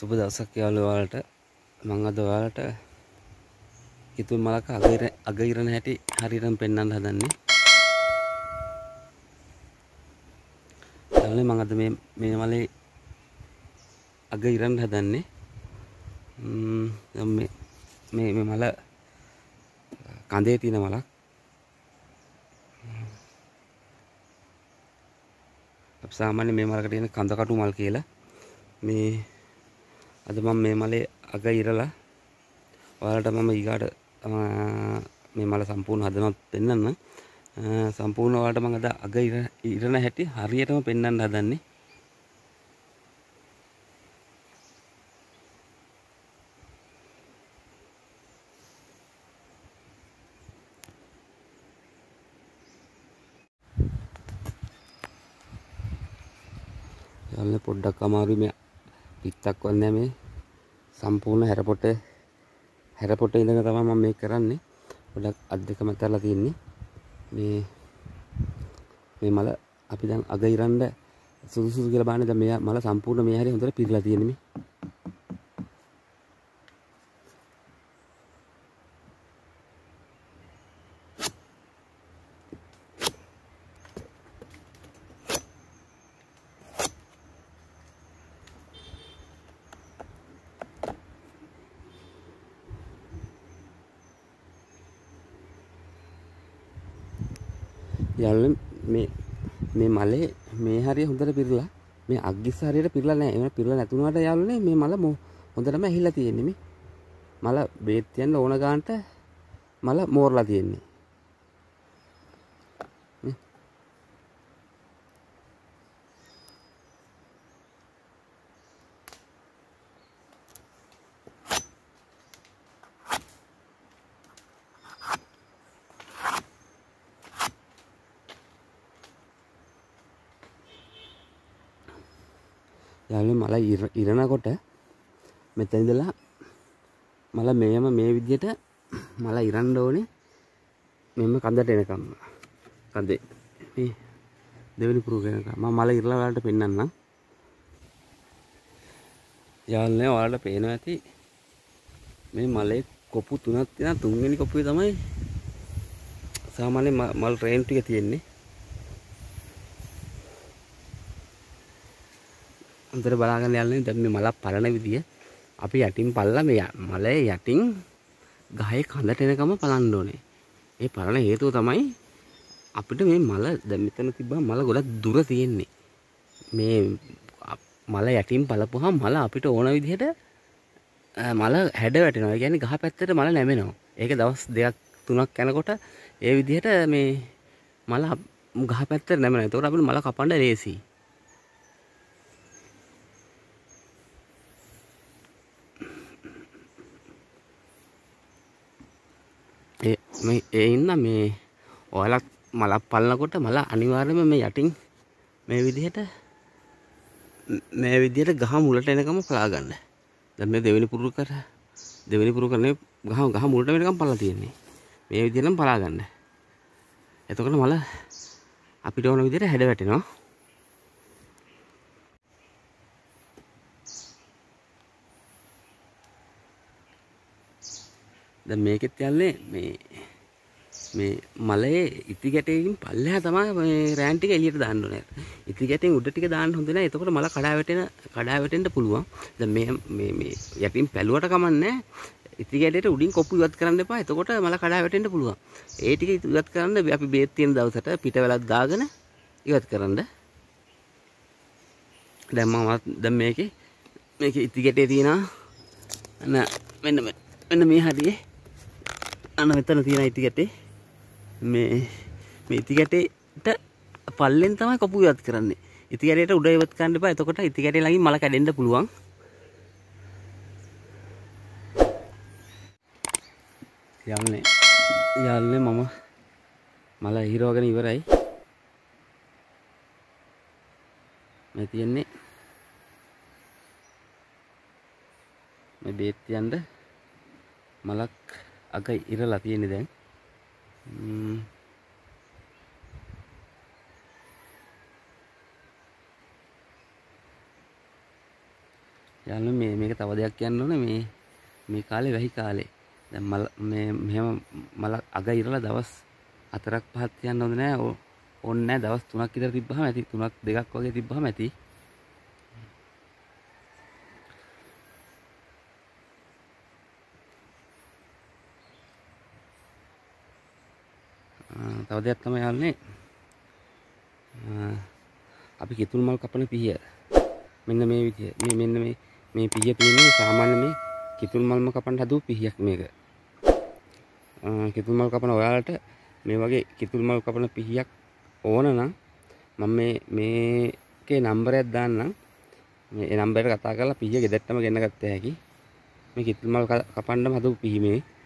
සුබ දවසක් යාළුවෝ ඔයාලට. මම අද ඔයාලට කිතුල් මලක අග ඉරන හැටි හරියටම පෙන්වන්න හදන්නේ. යාළුවනේ මම අද මේ මලේ අග ඉරන්න හදන්නේ. මේ මල කඳේ තියෙන මලක්. අපි සාමාන්‍යයෙන් මේ මලකට කියන කඳ කටු මල් කියලා. අද මම මේ මලේ අග ඉරලා ඔයාලට මම ඊගාට මේ මල සම්පූර්ණ හදනවත් පෙන්වන්න. සම්පූර්ණ ඔයාලට මම අද අග ඉරන හැටි හරියටම පෙන්වන්න හදන්නේ. යාළුවනේ පොඩ්ඩක් අමාරුයි මේ පිටක් වන්නේ මේ සම්පූර්ණ හැරපොටේ ඉඳන් තමයි මම මේක කරන්නේ. පොඩ්ඩක් අත් දෙක මැදලා තියෙන්නේ. මේ මල අපි දැන් අග ඉරන්න සුදුසුදු කියලා බලන්නේ. දැන් මේ මල සම්පූර්ණ මේ හැරේ හොඳට පිරලා තියෙන්නේ මේ. යාළුවනේ මේ මලේ මේ හරිය හොඳට පිරලා මේ අග්ගිස්ස හරියට පිරලා නැහැ. එහෙම පිරලා නැතුණාට යාළුවනේ මේ මල හොඳටම ඇහිලා තියෙන්නේ මේ. මල බේත් තියන්න ඕන ගානට මල මෝරලා තියෙන්නේ. යාළුවනේ මල ඉරනකොට මෙතන ඉඳලා මල මේ විදිහට මල ඉරන්න ඕනේ. මෙන්න කඳට එනකම්. කඳේ මේ දෙවෙනි පුරුක එනකම් මම මල ඉරලා ඔයාලට පෙන්නන්නම්. යාළුවනේ ඔයාලට පේනවා ඇති මේ මලේ කොපු තුනක් තියෙනවා. තුන්වෙනි කොපුවේ තමයි සාමාන්‍ය මල් රේන් ටික තියෙන්නේ. අන්තර බලාගෙන යන්නේ දැන් මේ මල පලන විදිය අපි යටින් පල්ලා මේ මලේ යටින් ගහේ කඳට එනකම පලන්න ඕනේ. ඒ පලන හේතුව තමයි අපිට මේ මල දැන් මෙතන තිබ්බම මල ගොඩක් දුර තියෙන්නේ. මේ මල යටින් පලපුවාම මල අපිට ඕන විදිහට මල හැඩ වැටෙනවා. ඒ කියන්නේ ගහ පැත්තට මල නැමෙනවා. ඒක දවස් 2-3ක් යනකොට ඒ විදිහට මේ මල ගහ පැත්තට නැමෙනවා. ඒතකොට අපිට මල කපන්න ලේසියි. ඒ ඉන්න මේ ඔයාලත් මලක් පලනකොට මල අනිවාර්යයෙන්ම මේ යටින් මේ විදිහට ගහ මුලට එනකම පලා ගන්න. දැන් මේ දෙවෙනි පුරුකරනේ ගහ මුලට වෙනකම් පලලා තියෙන්නේ. මේ විදිහටම පලා ගන්න. එතකොට මල අපිට ඕන විදිහට හැඩ වැටෙනවා. දැන් මේකෙත් යන්නේ මේ මලේ ඉති ගැටේකින් පල්ලෙහා තමයි මේ රෑන් ටික එළියට දාන්න ඕනේ. ඉති ගැටෙන් උඩ ටික දාන්න හොඳ නැහැ. එතකොට මල කඩා වැටෙන්න පුළුවන්. දැන් මේ යටින් පැලුවට කමන්නේ. ඉති ගැටේට උඩින් කොප්පු ඉවත් කරන්න එපා. එතකොට මල කඩා වැටෙන්න පුළුවන්. ඒ ටික ඉවත් කරන්න අපි බේත් තියෙන දවසට පිට වෙලක් දාගෙන ඉවත් කරන්න. දැන් මේකේ ඉති ගැටේ තියෙනවා. මෙන්න මේ හරියේ මෙතන තියෙන ඉති ගැටේ මේ ඉති ගැටේට පල්ලෙන් තමයි කපු ඉවත් කරන්නේ. ඉති ගැටේට උඩ ඉවත් කරන්න එපා. එතකොට ඉති ගැටේ ළඟින් මල කැඩෙන්න පුළුවන්. යාළුවනේ මම මල හිරවගෙන ඉවරයි. මේ තියෙන්නේ මේ බේත් තියන්න මලක් අග ඉරලා තියෙන්නේ දැන්. යාළුවෝ මේක තව දෙයක් කියන්න ඕනේ මේ කාලේ වැහි කාලේ. දැන් මෙහෙම මල අග ඉරලා දවස් 4ක් 5ක් තියන්න හොඳ නෑ. ඕනේ නෑ දවස් 3ක් විතර තිබ්බහම ඇති. 3ක් 2ක් වගේ තිබ්බහම ඇති. තව දෙයක් තමයි යාළුවනේ. අපි කිතුල් මල් කපන පිහිය මෙන්න මේ විදිය. මෙන්න මේ පිහිය තියෙන්නේ සාමාන්‍ය මේ කිතුල් මල්ම කපන්න හදපු පිහියක් මේක. කිතුල් මල් කපන ඔයාලට මේ වගේ කිතුල් මල් කපන පිහියක් ඕන නම් මම මේකේ නම්බරයක් දාන්නම්. මේ නම්බරයට කතා කරලා පිහිය ගෙදරටම ගෙන්න ගත්ත හැකි. මේ කිතුල් මල් කපන්නම හදපු පිහි මේ